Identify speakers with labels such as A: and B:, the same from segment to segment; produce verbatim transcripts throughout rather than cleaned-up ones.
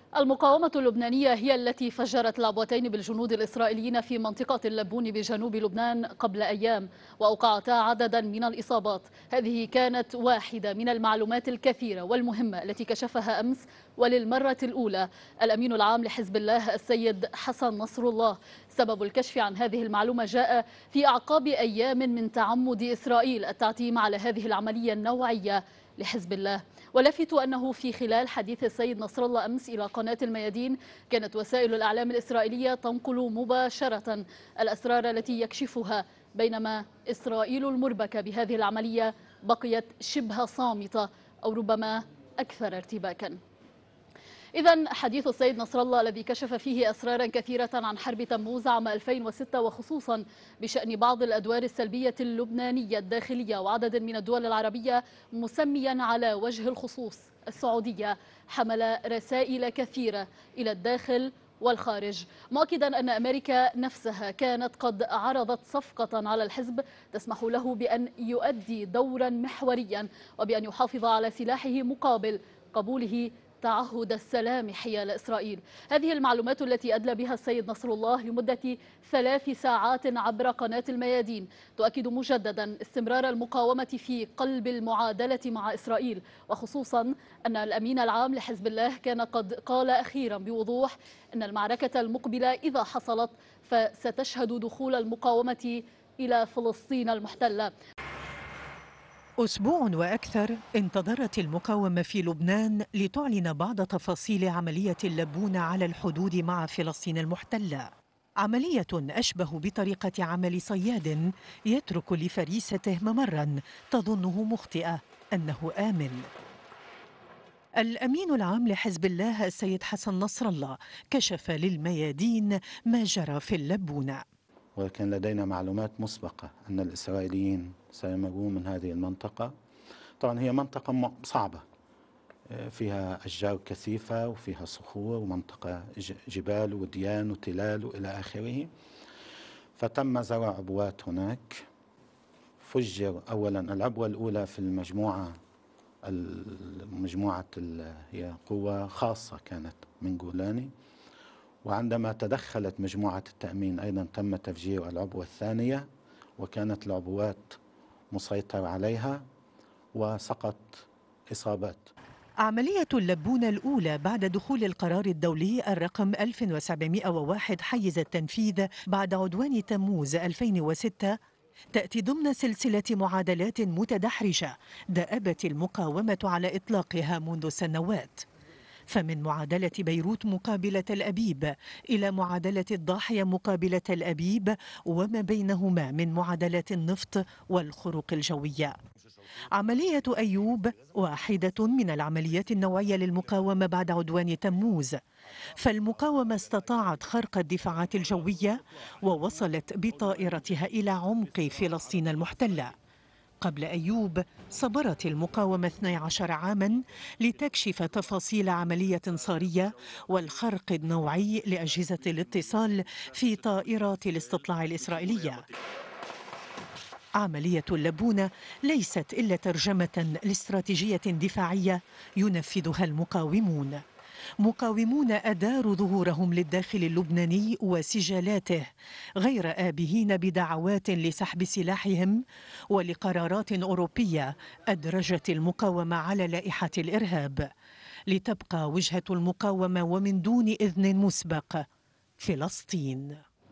A: المقاومة اللبنانية هي التي فجرت العبوتين بالجنود الإسرائيليين في منطقة اللبون بجنوب لبنان قبل أيام، وأوقعتا عددا من الإصابات. هذه كانت واحدة من المعلومات الكثيرة والمهمة التي كشفها أمس وللمرة الأولى الأمين العام لحزب الله السيد حسن نصر الله. سبب الكشف عن هذه المعلومة جاء في أعقاب أيام من تعمد إسرائيل التعتيم على هذه العملية النوعية لحزب الله. ولفت أنه في خلال حديث السيد نصر الله أمس إلى قناة الميادين كانت وسائل الإعلام الإسرائيلية تنقل مباشرة الأسرار التي يكشفها، بينما إسرائيل المربكة بهذه العملية بقيت شبه صامتة أو ربما أكثر ارتباكا. إذن حديث السيد نصر الله الذي كشف فيه أسرارا كثيرة عن حرب تموز عام ألفين وستة وخصوصا بشأن بعض الأدوار السلبية اللبنانية الداخلية وعدد من الدول العربية، مسميا على وجه الخصوص السعودية، حمل رسائل كثيرة إلى الداخل والخارج، مؤكدا أن أمريكا نفسها كانت قد عرضت صفقة على الحزب تسمح له بأن يؤدي دورا محوريا وبأن يحافظ على سلاحه مقابل قبوله تعهد السلام حيال إسرائيل. هذه المعلومات التي أدلى بها السيد نصر الله لمدة ثلاث ساعات عبر قناة الميادين تؤكد مجددا استمرار المقاومة في قلب المعادلة مع إسرائيل، وخصوصا أن الأمين العام لحزب الله كان قد قال أخيرا بوضوح أن المعركة المقبلة إذا حصلت فستشهد دخول المقاومة إلى فلسطين المحتلة.
B: أسبوع وأكثر انتظرت المقاومة في لبنان لتعلن بعض تفاصيل عملية اللبون على الحدود مع فلسطين المحتلة. عملية أشبه بطريقة عمل صياد يترك لفريسته ممرا تظنه مخطئة أنه آمن. الأمين العام لحزب الله السيد حسن نصر الله كشف للميادين ما جرى في اللبون.
C: وكان لدينا معلومات مسبقة أن الإسرائيليين سيمرون من هذه المنطقة. طبعا هي منطقة صعبة، فيها أشجار كثيفة وفيها صخور ومنطقة جبال وديان وتلال وإلى آخره. فتم زرع عبوات هناك. فجر أولا العبوة الأولى في المجموعة المجموعة هي قوة خاصة كانت من جولاني، وعندما تدخلت مجموعة التأمين أيضا تم تفجير العبوة الثانية، وكانت العبوات مسيطر عليها وسقط إصابات.
B: عملية اللبون الأولى بعد دخول القرار الدولي الرقم ألف وسبعمئة وواحد حيز التنفيذ بعد عدوان تموز ألفين وستة تأتي ضمن سلسلة معادلات متدحرجة دأبت المقاومة على إطلاقها منذ سنوات، فمن معادلة بيروت مقابل تل أبيب إلى معادلة الضاحية مقابل تل أبيب وما بينهما من معادلات النفط والخروق الجوية. عملية أيوب واحدة من العمليات النوعية للمقاومة بعد عدوان تموز، فالمقاومة استطاعت خرق الدفاعات الجوية ووصلت بطائرتها إلى عمق فلسطين المحتلة. قبل أيوب صبرت المقاومة اثني عشر عاما لتكشف تفاصيل عملية صارية والخرق النوعي لأجهزة الاتصال في طائرات الاستطلاع الإسرائيلية. عملية اللبون ليست إلا ترجمة لاستراتيجية دفاعية ينفذها المقاومون. مقاومون أداروا ظهورهم للداخل اللبناني وسجالاته غير آبهين بدعوات لسحب سلاحهم ولقرارات أوروبية أدرجت المقاومة على لائحة الإرهاب، لتبقى وجهة المقاومة ومن دون إذن مسبق فلسطين.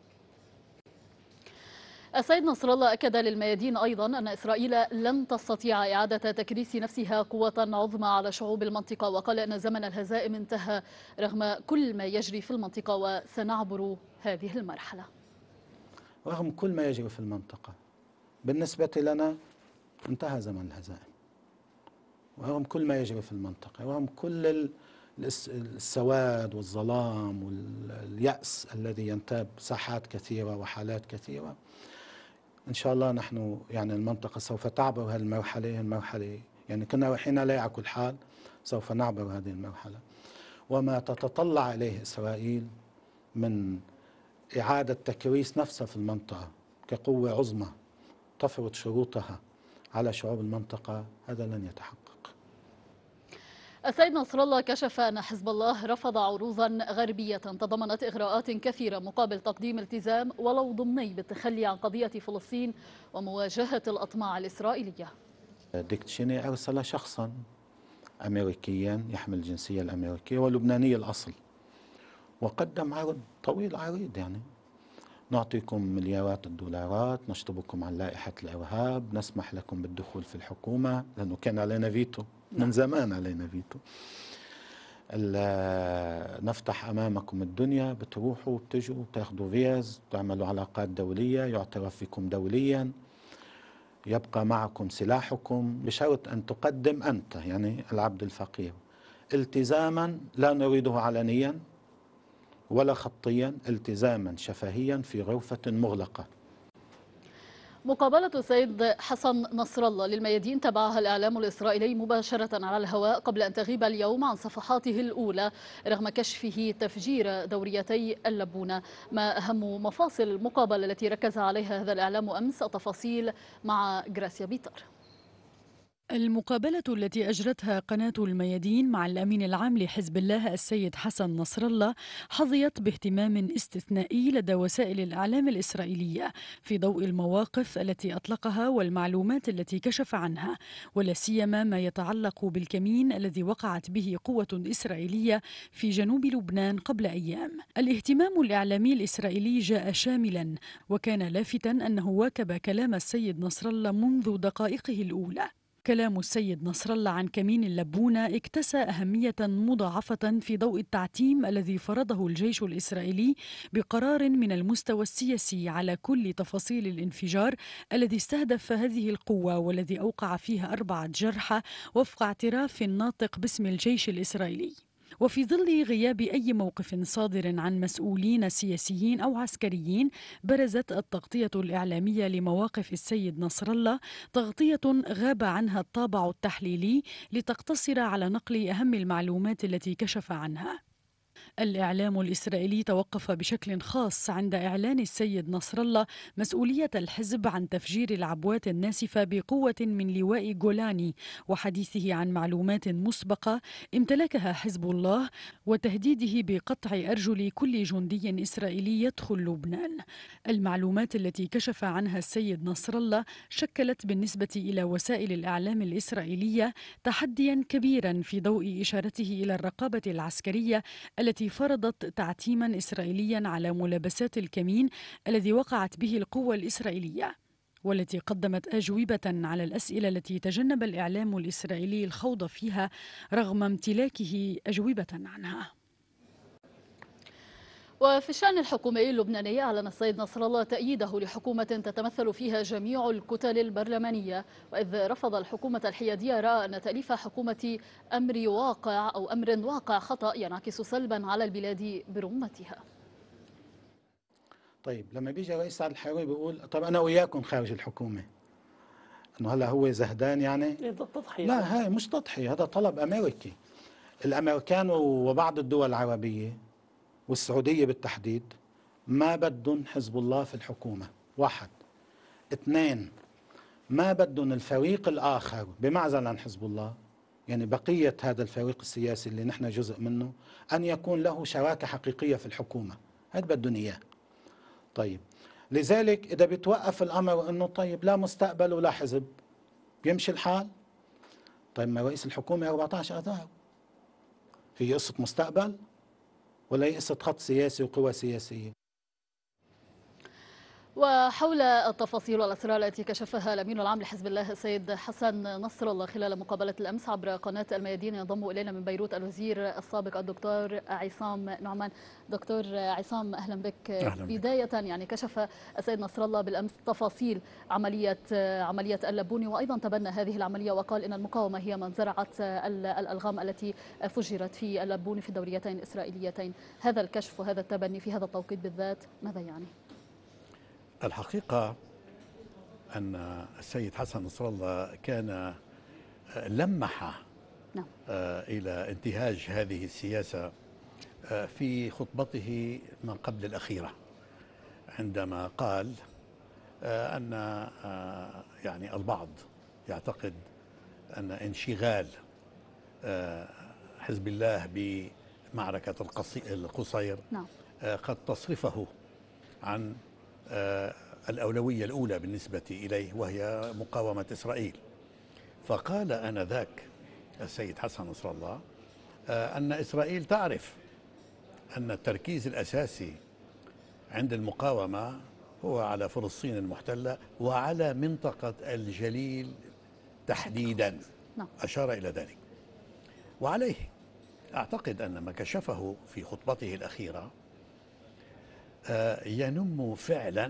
A: السيد نصر الله أكد للميادين أيضا أن إسرائيل لن تستطيع إعادة تكريس نفسها قوة عظمى على شعوب المنطقة، وقال أن زمن الهزائم انتهى رغم كل ما يجري في المنطقة وسنعبر هذه المرحلة.
C: رغم كل ما يجري في المنطقة بالنسبة لنا انتهى زمن الهزائم، ورغم كل ما يجري في المنطقة، ورغم كل السواد والظلام واليأس الذي ينتاب ساحات كثيرة وحالات كثيرة، إن شاء الله نحن يعني المنطقة سوف تعبر هذه المرحلة. المرحلة يعني كنا رايحين عليها على كل حال، سوف نعبر هذه المرحلة. وما تتطلع إليه إسرائيل من إعادة تكريس نفسها في المنطقة كقوة عظمى تفرض شروطها على شعوب المنطقة، هذا لن يتحقق.
A: السيد نصر الله كشف أن حزب الله رفض عروضا غربية تضمنت إغراءات كثيرة مقابل تقديم التزام ولو ضمني بالتخلي عن قضية فلسطين ومواجهة الأطماع الإسرائيلية.
C: ديك تشيني أرسل شخصا أمريكيا يحمل الجنسية الأمريكية ولبناني الأصل، وقدم عرض طويل عريض، يعني نعطيكم مليارات الدولارات، نشطبكم عن لائحة الإرهاب، نسمح لكم بالدخول في الحكومة، لأنه كان علينا فيتو من زمان، علينا فيتو، نفتح أمامكم الدنيا، بتروحوا بتجوا بتاخذوا فيز، تعملوا علاقات دولية، يعترف فيكم دوليا، يبقى معكم سلاحكم بشرط أن تقدم أنت، يعني العبد الفقير، التزاما لا نريده علنيا ولا خطيا، التزاما شفهيا في غرفة مغلقة.
A: مقابلة السيد حسن نصر الله للميادين تبعها الإعلام الإسرائيلي مباشرة على الهواء قبل أن تغيب اليوم عن صفحاته الأولى رغم كشفه تفجير دوريتي اللبونة. ما أهم مفاصل المقابلة التي ركز عليها هذا الإعلام أمس؟ التفاصيل مع غراسيا بيتر.
D: المقابلة التي أجرتها قناة الميادين مع الأمين العام لحزب الله السيد حسن نصر الله حظيت باهتمام استثنائي لدى وسائل الإعلام الإسرائيلية في ضوء المواقف التي أطلقها والمعلومات التي كشف عنها، ولا سيما ما يتعلق بالكمين الذي وقعت به قوة إسرائيلية في جنوب لبنان قبل أيام. الاهتمام الإعلامي الإسرائيلي جاء شاملا، وكان لافتا أنه واكب كلام السيد نصر الله منذ دقائقه الأولى. كلام السيد نصر الله عن كمين اللبونة اكتسى أهمية مضاعفة في ضوء التعتيم الذي فرضه الجيش الإسرائيلي بقرار من المستوى السياسي على كل تفاصيل الانفجار الذي استهدف هذه القوة والذي أوقع فيها أربعة جرحى وفق اعتراف ناطق باسم الجيش الإسرائيلي. وفي ظل غياب أي موقف صادر عن مسؤولين سياسيين أو عسكريين، برزت التغطية الإعلامية لمواقف السيد نصر الله تغطية غاب عنها الطابع التحليلي لتقتصر على نقل أهم المعلومات التي كشف عنها. الإعلام الإسرائيلي توقف بشكل خاص عند إعلان السيد نصر الله مسؤولية الحزب عن تفجير العبوات الناسفة بقوة من لواء جولاني، وحديثه عن معلومات مسبقة امتلكها حزب الله وتهديده بقطع أرجل كل جندي إسرائيلي يدخل لبنان. المعلومات التي كشف عنها السيد نصر الله شكلت بالنسبة إلى وسائل الإعلام الإسرائيلية تحديا كبيرا في ضوء إشارته إلى الرقابة العسكرية التي فرضت تعتيما إسرائيليا على ملابسات الكمين الذي وقعت به القوة الإسرائيلية، والتي قدمت أجوبة على الأسئلة التي تجنب الإعلام الإسرائيلي الخوض فيها رغم امتلاكه أجوبة عنها.
A: وفي الشأن الحكومي اللبناني أعلن السيد نصر الله تأييده لحكومة تتمثل فيها جميع الكتل البرلمانية، وإذ رفض الحكومة الحيادية رأى أن تأليف حكومة أمر واقع أو أمر واقع خطأ ينعكس سلبا على البلاد برمتها.
C: طيب لما بيجي رئيس سعد الحريري بيقول طب أنا وياكم خارج الحكومة، إنه هلا هو زهدان يعني؟
E: تضحية.
C: لا، هاي مش تضحية، هذا طلب أمريكي. الأمريكان وبعض الدول العربية والسعودية بالتحديد ما بدهم حزب الله في الحكومة، واحد. اثنين، ما بدهم الفريق الآخر بمعزل عن حزب الله، يعني بقية هذا الفريق السياسي اللي نحن جزء منه، أن يكون له شراكة حقيقية في الحكومة، هذا بدهم إياه. طيب لذلك إذا بتوقف الأمر أنه طيب لا مستقبل ولا حزب بيمشي الحال. طيب ما رئيس الحكومة أربعة عشر آذار، هي قصة مستقبل ولا هي قصة خط سياسي وقوى سياسية؟
A: وحول التفاصيل والأسرار التي كشفها الأمين العام لحزب الله السيد حسن نصر الله خلال مقابلة الأمس عبر قناة الميادين، ينضم إلينا من بيروت الوزير السابق الدكتور عصام نعمان. دكتور عصام أهلا بك.
E: أهلا بك.
A: بداية يعني كشف السيد نصر الله بالأمس تفاصيل عملية عملية اللبوني، وأيضا تبنى هذه العملية وقال إن المقاومة هي من زرعت الألغام التي فجرت في اللبوني في الدوريتين الإسرائيليتين. هذا الكشف وهذا التبني في هذا التوقيت بالذات ماذا يعني؟
E: الحقيقة أن السيد حسن نصر الله كان لمح
A: نعم.
E: إلى انتهاج هذه السياسة في خطبته من قبل الأخيرة، عندما قال أن يعني البعض يعتقد أن انشغال حزب الله بمعركة القصي- القصير
A: نعم.
E: آه، قد تصرفه عن آه، الأولوية الأولى بالنسبة إليه، وهي مقاومة إسرائيل. فقال آنذاك السيد حسن نصر الله آه، أن إسرائيل تعرف أن التركيز الأساسي عند المقاومة هو على فلسطين المحتلة وعلى منطقة الجليل تحديدا.
A: نعم.
E: أشار إلى ذلك. وعليه أعتقد أن ما كشفه في خطبته الأخيرة آه، ينم فعلا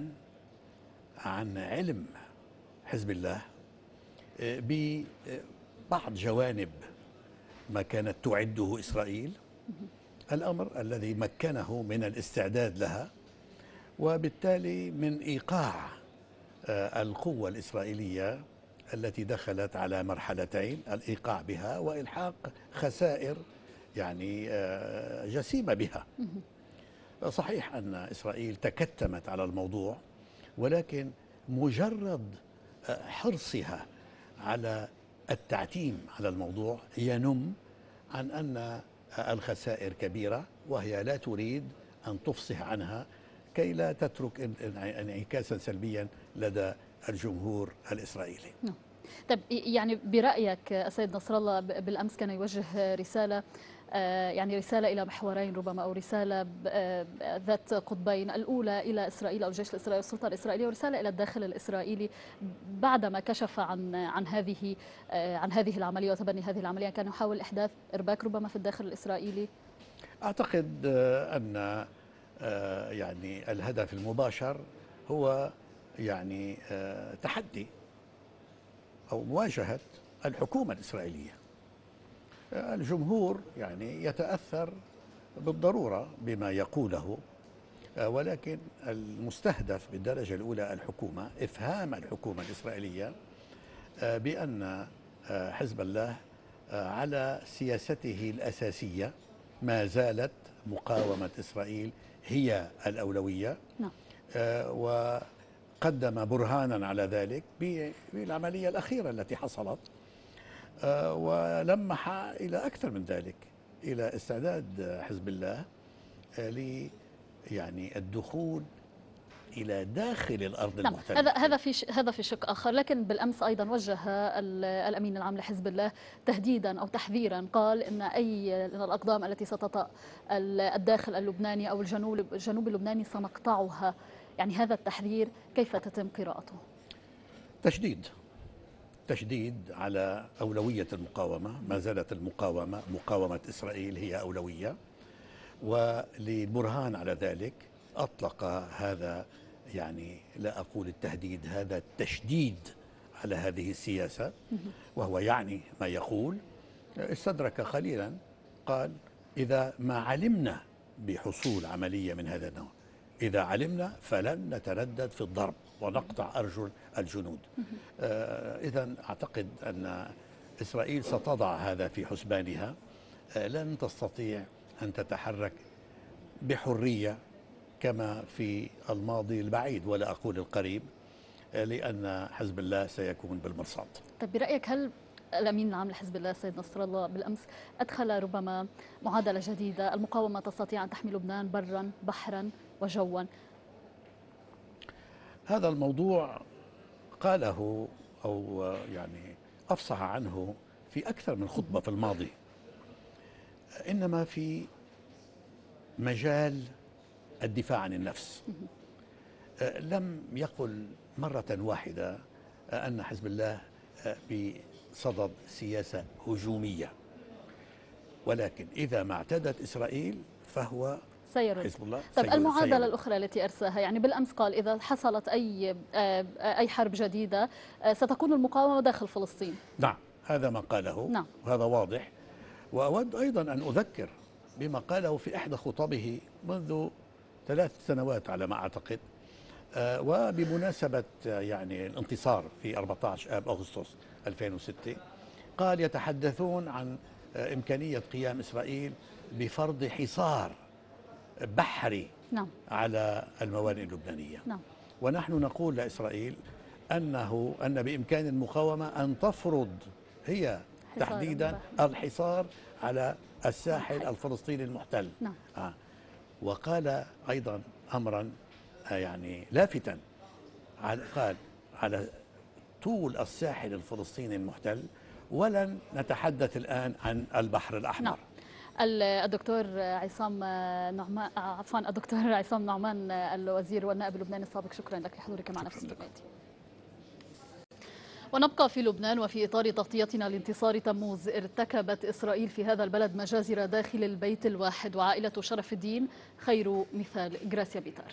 E: عن علم حزب الله آه، ببعض جوانب ما كانت تعده إسرائيل، الأمر الذي مكنه من الاستعداد لها، وبالتالي من إيقاع آه، القوة الإسرائيلية التي دخلت على مرحلتين، الإيقاع بها وإلحاق خسائر يعني آه، جسيمة بها. صحيح أن إسرائيل تكتمت على الموضوع، ولكن مجرد آه، حرصها على التعتيم على الموضوع ينم عن أن آه، الخسائر كبيرة، وهي لا تريد أن تفصح عنها كي لا تترك ان- ان- انعكاسا سلبيا لدى الجمهور الإسرائيلي.
A: نعم. طيب يعني برأيك السيد نصر الله ب- بالأمس كان يوجه رسالة، آه، يعني رسالة إلى محورين ربما، أو رسالة ب- آه، ذات قطبين، الأولى إلى إسرائيل أو الجيش الإسرائيلي والسلطة الإسرائيلية، ورسالة إلى الداخل الإسرائيلي بعدما كشف عن عن هذه آه، عن هذه العملية وتبني هذه العملية، كان يحاول إحداث إرباك ربما في الداخل الإسرائيلي.
E: أعتقد آه، أن آه، يعني الهدف المباشر هو يعني آه، تحدي أو مواجهة الحكومة الإسرائيلية. آه، الجمهور يعني يتأثر بالضرورة بما يقوله، آه، ولكن المستهدف بالدرجة الأولى الحكومة، إفهام الحكومة الإسرائيلية آه، بأن آه، حزب الله آه، على سياسته الأساسية ما زالت مقاومة إسرائيل هي الأولوية.
A: نعم.
E: آه، وقدم برهانا على ذلك بالعملية الأخيرة التي حصلت، آه، ولمح إلى أكثر من ذلك، إلى استعداد حزب الله آه، ل يعني الدخول إلى داخل الأرض
A: نعم.
E: المحتلة.
A: هذا هذا في ش- هذا في شق آخر، لكن بالأمس أيضا وجه ال- الأمين العام لحزب الله تهديدا أو تحذيرا، قال إن أي من الأقدام التي ستطأ ال- الداخل اللبناني أو الجنوب الجنوب اللبناني سنقطعها. يعني هذا التحذير كيف تتم قراءته؟
E: تشديد تشديد على أولوية المقاومة. ما زالت المقاومة، مقاومة إسرائيل هي أولوية، وللبرهان على ذلك أطلق هذا، يعني لا أقول التهديد، هذا التشديد على هذه السياسة، وهو يعني ما يقول. استدرك قليلا، قال: إذا ما علمنا بحصول عملية من هذا النوع، إذا علمنا فلن نتردد في الضرب ونقطع أرجل الجنود. آه إذا أعتقد أن إسرائيل ستضع هذا في حسبانها. آه لن تستطيع أن تتحرك بحرية كما في الماضي البعيد ولا أقول القريب، آه لأن حزب الله سيكون بالمرصاد.
A: طيب برأيك هل الأمين العام لحزب الله السيد نصر الله بالأمس أدخل ربما معادلة جديدة، المقاومة تستطيع أن تحمي لبنان برا بحرا وجوا؟
E: هذا الموضوع قاله أو يعني أفصح عنه في أكثر من خطبة في الماضي، إنما في مجال الدفاع عن النفس. لم يقل مرة واحدة أن حزب الله بصدد سياسة هجومية، ولكن إذا ما اعتدت إسرائيل فهو
A: سيرد.
E: حزب الله.
A: طيب المعادلة
E: سيرد.
A: الأخرى التي أرساها، يعني بالأمس قال إذا حصلت أي أي حرب جديدة ستكون المقاومة داخل فلسطين.
E: نعم، هذا ما قاله.
A: نعم.
E: وهذا واضح. وأود أيضا أن أذكر بما قاله في إحدى خطبه منذ ثلاث سنوات على ما أعتقد، آه وبمناسبة آه يعني الانتصار في أربعة عشر آب أغسطس ألفين وستة، قال: يتحدثون عن آه إمكانية قيام إسرائيل بفرض حصار بحري
A: نعم.
E: على الموانئ اللبنانية.
A: نعم.
E: ونحن نقول لإسرائيل أنه أن بإمكان المقاومة أن تفرض هي تحديدا الحصار على الساحل الفلسطيني المحتل.
A: نعم.
E: آه. وقال أيضا أمرا آه يعني لافتا، قال على طول الساحل الفلسطيني المحتل، ولن نتحدث الآن عن البحر الأحمر.
A: نعم. الدكتور عصام نعمان، عفوا الدكتور عصام نعمان الوزير والنائب اللبناني السابق، شكرا لك لحضورك معنا في الاستوديو. ونبقى في لبنان، وفي إطار تغطيتنا لانتصار تموز، ارتكبت إسرائيل في هذا البلد مجازر داخل البيت الواحد، وعائلة شرف الدين خير مثال. غراسيا بيتار.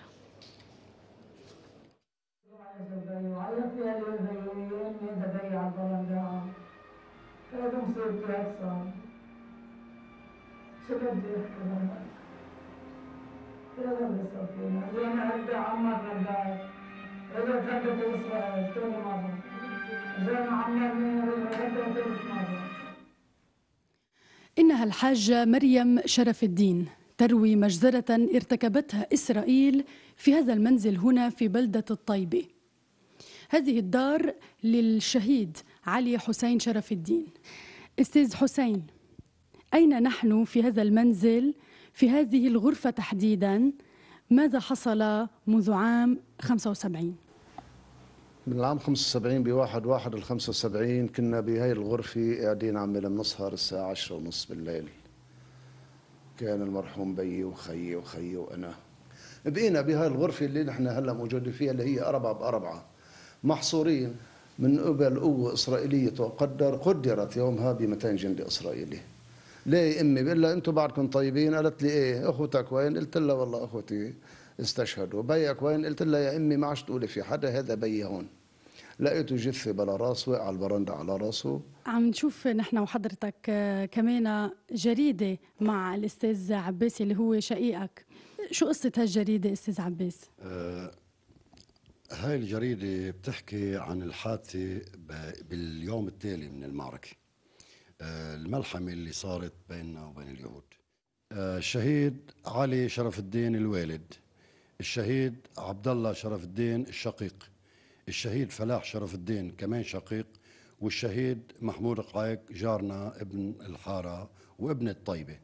D: إنها الحاجة مريم شرف الدين تروي مجزرة ارتكبتها إسرائيل في هذا المنزل هنا في بلدة الطيبة. هذه الدار للشهيد علي حسين شرف الدين. أستاذ حسين، أين نحن في هذا المنزل، في هذه الغرفة تحديدا؟ ماذا حصل منذ عام خمسة وسبعين؟
F: من العام خمسة وسبعين بواحد واحد ال خمسة وسبعين كنا بهاي الغرفة قاعدين عمال بنسهر الساعة عشرة ونص بالليل. كان المرحوم بيي وخيي وخيي وأنا بقينا بهاي الغرفة اللي نحن هلا موجودين فيها، اللي هي أربعة بأربعة، محصورين من قبل قوة إسرائيلية تقدر قدرت يومها ب مئتين جندي إسرائيلي. ليه امي؟ بقول لها انتم بعدكم طيبين؟ قالت لي ايه. اخوتك وين؟ قلت لها والله اخوتي استشهدوا. بيك وين؟ قلت لها يا امي ما عادش تقولي في حدا، هذا بيي هون. لقيته جثه بلا راس، وقع على البرندة على راسه.
D: عم نشوف نحن وحضرتك كمان جريده مع الاستاذ عباس اللي هو شقيقك. شو قصه هالجريده استاذ عباس؟
G: آه هاي الجريده بتحكي عن الحادثه باليوم التالي من المعركه، الملحمة اللي صارت بيننا وبين اليهود. الشهيد علي شرف الدين الوالد، الشهيد عبد الله شرف الدين الشقيق، الشهيد فلاح شرف الدين كمان شقيق، والشهيد محمود قايق جارنا ابن الحارة وابن الطيبة.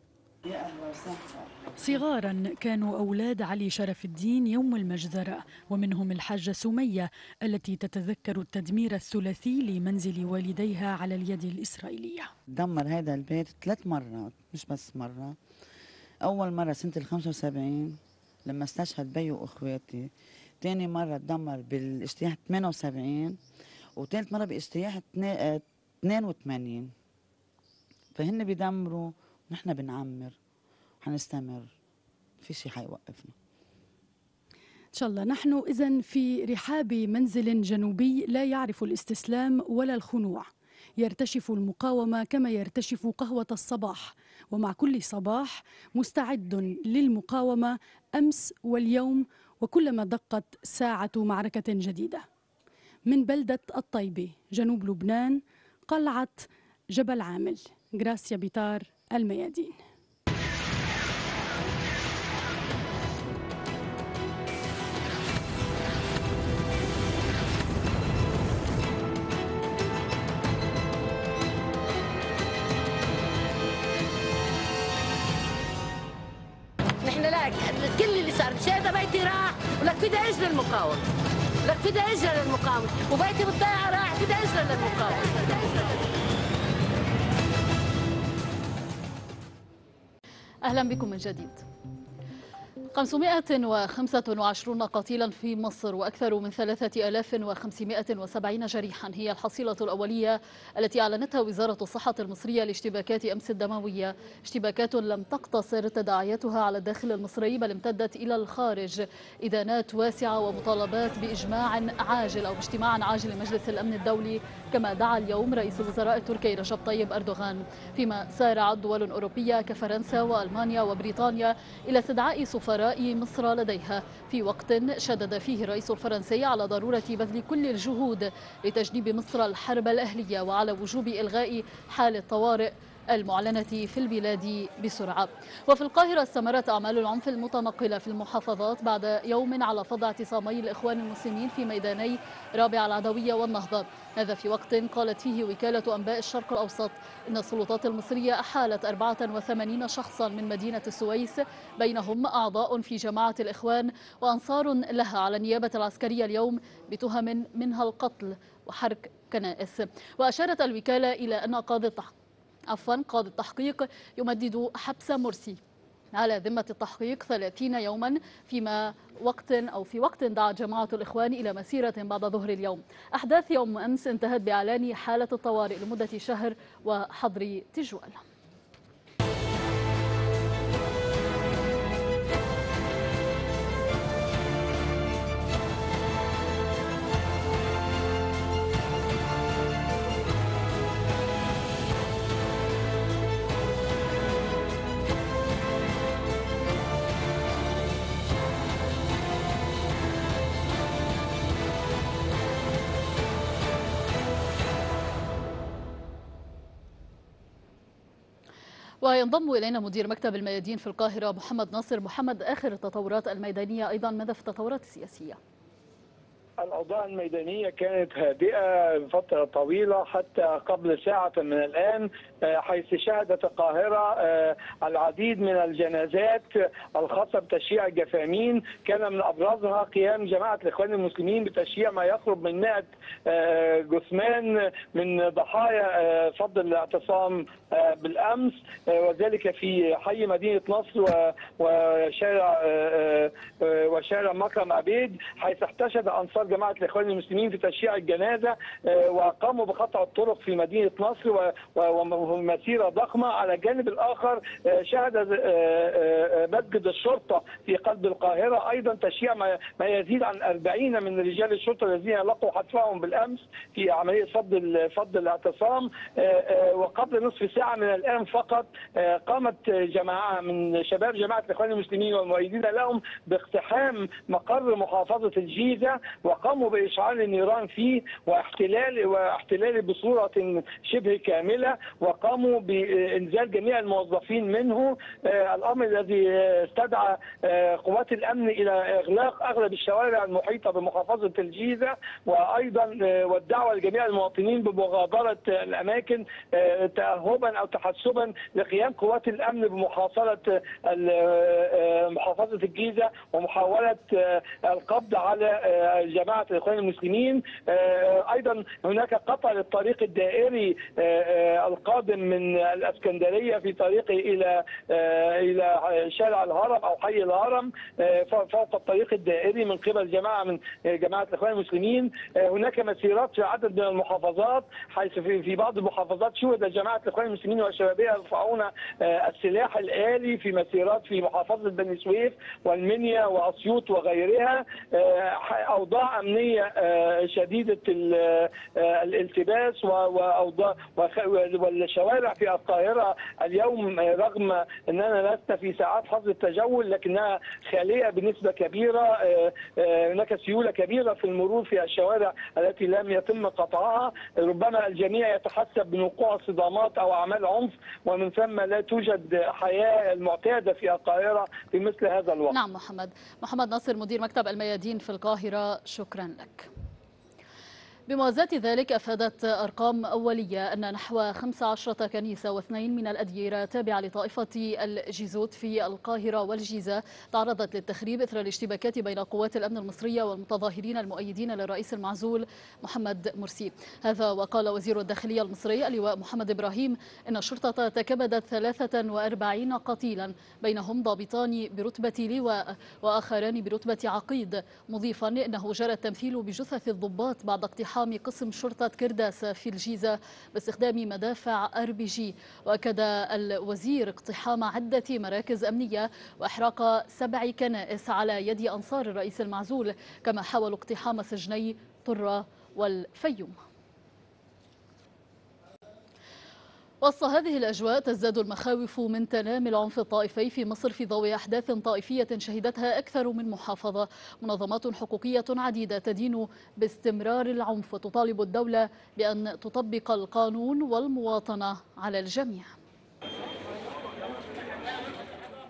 D: صغارا كانوا أولاد علي شرف الدين يوم المجزرة، ومنهم الحاجة سمية التي تتذكر التدمير الثلاثي لمنزل والديها على اليد الإسرائيلية.
H: دمر هذا البيت ثلاث مرات، مش بس مرة. أول مرة سنة الخمسة وسبعين لما استشهد بي وأخواتي، ثاني مرة تدمر بالاجتياح ثمانية وسبعين، وثالث مرة باجتياح اثنين وثمانين. فهن بيدمروا ونحن بنعمر، حنستمر، في شيء حيوقفنا
D: إن شاء الله. نحن إذن في رحاب منزل جنوبي لا يعرف الاستسلام ولا الخنوع، يرتشف المقاومة كما يرتشف قهوة الصباح، ومع كل صباح مستعد للمقاومة أمس واليوم، وكلما دقت ساعة معركة جديدة. من بلدة الطيبة جنوب لبنان، قلعة جبل عامل، غراسيا بيتار، الميادين.
I: نحن لا كل اللي صار شاهد بيتي راح، ولك في اجر للمقاومه، لك في اجر للمقاومه، وبيتي بالضيعه راح، في اجر للمقاومه.
A: أهلا بكم من جديد. خمسمائة وخمسة وعشرين قتيلا في مصر وأكثر من ثلاثة آلاف وخمسمائة وسبعين جريحا هي الحصيلة الأولية التي أعلنتها وزارة الصحة المصرية لاشتباكات أمس الدموية. اشتباكات لم تقتصر تداعياتها على الداخل المصري بل امتدت إلى الخارج. إدانات واسعة ومطالبات بإجماع عاجل أو باجتماع عاجل لمجلس الأمن الدولي كما دعا اليوم رئيس الوزراء التركي رجب طيب أردوغان، فيما سارعت دول أوروبية كفرنسا وألمانيا وبريطانيا إلى استدعاء سفراء مصر لديها، في وقت شدد فيه الرئيس الفرنسي على ضرورة بذل كل الجهود لتجنيب مصر الحرب الأهلية وعلى وجوب إلغاء حالة طوارئ المعلنة في البلاد بسرعة. وفي القاهرة استمرت أعمال العنف المتنقلة في المحافظات بعد يوم على فض اعتصامي الإخوان المسلمين في ميداني رابع العدوية والنهضة، هذا في وقت قالت فيه وكالة أنباء الشرق الأوسط إن السلطات المصرية أحالت أربعة وثمانين شخصا من مدينة السويس بينهم أعضاء في جماعة الإخوان وأنصار لها على النيابة العسكرية اليوم بتهم منها القتل وحرق كنائس. وأشارت الوكالة إلى أن قاضي التحقيق عفوا قاضي التحقيق يمدد حبس مرسي على ذمة التحقيق ثلاثين يوما فيما وقت أو في وقت دعت جماعة الإخوان إلى مسيرة بعد ظهر اليوم. أحداث يوم أمس انتهت بإعلان حالة الطوارئ لمدة شهر وحظر تجوال. وينضم إلينا مدير مكتب الميادين في القاهرة محمد ناصر. محمد، آخر التطورات الميدانية أيضا ماذا في التطورات السياسية؟
J: الأوضاع الميدانية كانت هادئة فترة طويلة حتى قبل ساعة من الآن، حيث شهدت القاهرة العديد من الجنازات الخاصة بتشييع الجثامين. كان من أبرزها قيام جماعة الإخوان المسلمين بتشييع ما يقرب من مائة جثمان من ضحايا فض الاعتصام بالأمس، وذلك في حي مدينة نصر وشارع وشارع مكرم عبيد، حيث احتشد أنصار جماعة الإخوان المسلمين في تشييع الجنازة وقاموا بقطع الطرق في مدينة نصر ومسيرة ضخمة. على الجانب الآخر شهد مسجد الشرطة في قلب القاهرة أيضا تشييع ما يزيد عن أربعين من رجال الشرطة الذين لقوا حتفهم بالأمس في عملية فض فض الاعتصام. وقبل نصف ساعة من الآن فقط قامت جماعة من شباب جماعة الإخوان المسلمين والمؤيدين لهم باقتحام مقر محافظة الجيزة، وقاموا بإشعال النيران فيه واحتلال واحتلال بصورة شبه كاملة، وقاموا بإنزال جميع الموظفين منه، الأمر الذي استدعى قوات الأمن إلى إغلاق أغلب الشوارع المحيطة بمحافظة الجيزة، وأيضا والدعوة لجميع المواطنين بمغادرة الأماكن تأهبا أو تحسبا لقيام قوات الأمن بمحاصرة محافظة الجيزة ومحاولة القبض على جماعة الإخوان المسلمين. أيضا هناك قطع للطريق الدائري القادم من الإسكندرية في طريقه إلى إلى شارع الهرم أو حي الهرم فوق الطريق الدائري من قبل جماعة من جماعة الإخوان المسلمين. هناك مسيرات في عدد من المحافظات، حيث في في بعض المحافظات شهد جماعة الإخوان المسلمين والشبابية يرفعون السلاح الآلي في مسيرات في محافظة بني سويف والمنيا وأسيوط وغيرها. أوضاع أمنية شديدة الالتباس وأوضاع والشوارع في القاهرة اليوم رغم أننا لسنا في ساعات حظر التجول لكنها خالية بنسبة كبيرة. هناك سيولة كبيرة في المرور في الشوارع التي لم يتم قطعها. ربما الجميع يتحسب من وقوع صدامات أو أعمال عنف، ومن ثم لا توجد حياة المعتادة في القاهرة في مثل هذا الوقت.
A: نعم محمد. محمد ناصر مدير مكتب الميادين في القاهرة، شكرا لك. بموازاة ذلك أفادت أرقام أولية أن نحو خمس عشرة كنيسة واثنين من الأديرة تابعة لطائفة الجيزوت في القاهرة والجيزة تعرضت للتخريب إثر الاشتباكات بين قوات الأمن المصرية والمتظاهرين المؤيدين للرئيس المعزول محمد مرسي. هذا وقال وزير الداخلية المصري اللواء محمد إبراهيم إن الشرطة تكبدت ثلاثة وأربعين قتيلا بينهم ضابطان برتبة لواء وآخران برتبة عقيد، مضيفا إنه جرى التمثيل بجثث الضباط بعد اقتحام قسم شرطة كرداس في الجيزة باستخدام مدافع أر بي جي. وأكد الوزير اقتحام عدة مراكز أمنية وإحراق سبع كنائس على يد أنصار الرئيس المعزول، كما حاولوا اقتحام سجني طرة والفيوم. وسط هذه الأجواء تزداد المخاوف من تنامي العنف الطائفي في مصر في ضوء أحداث طائفية شهدتها أكثر من محافظة. منظمات حقوقية عديدة تدين باستمرار العنف وتطالب الدولة بأن تطبق القانون والمواطنة على الجميع.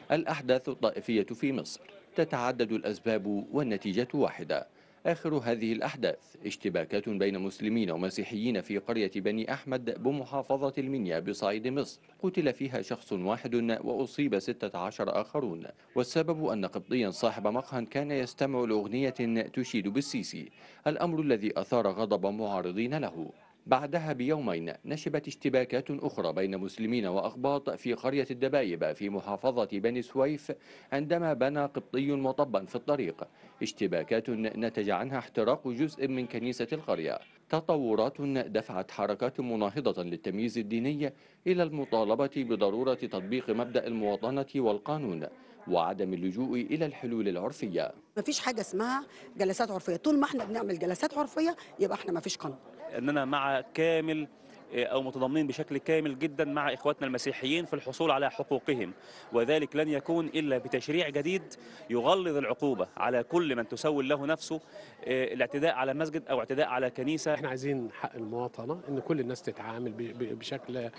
K: الأحداث الطائفية في مصر تتعدد الأسباب والنتيجة واحدة. آخر هذه الأحداث اشتباكات بين مسلمين ومسيحيين في قرية بني أحمد بمحافظة المنيا بصعيد مصر، قتل فيها شخص واحد وأصيب ستة عشر آخرون، والسبب أن قبطيا صاحب مقهى كان يستمع لأغنية تشيد بالسيسي، الأمر الذي أثار غضب معارضين له. بعدها بيومين نشبت اشتباكات أخرى بين مسلمين وأقباط في قرية الدبايب في محافظة بني سويف عندما بنى قبطي مطبا في الطريق، اشتباكات نتج عنها احتراق جزء من كنيسة القرية. تطورات دفعت حركات مناهضة للتمييز الديني إلى المطالبة بضرورة تطبيق مبدأ المواطنة والقانون وعدم اللجوء إلى الحلول العرفية.
L: ما فيش حاجة اسمها جلسات عرفية، طول ما احنا بنعمل جلسات عرفية يبقى احنا ما فيش قانون.
M: أننا مع كامل أو متضامنين بشكل كامل جدا مع إخواتنا المسيحيين في الحصول على حقوقهم، وذلك لن يكون إلا بتشريع جديد يغلظ العقوبة على كل من تسول له نفسه الاعتداء على مسجد أو اعتداء على كنيسة.
N: احنا عايزين حق المواطنة، إن كل الناس تتعامل بشكل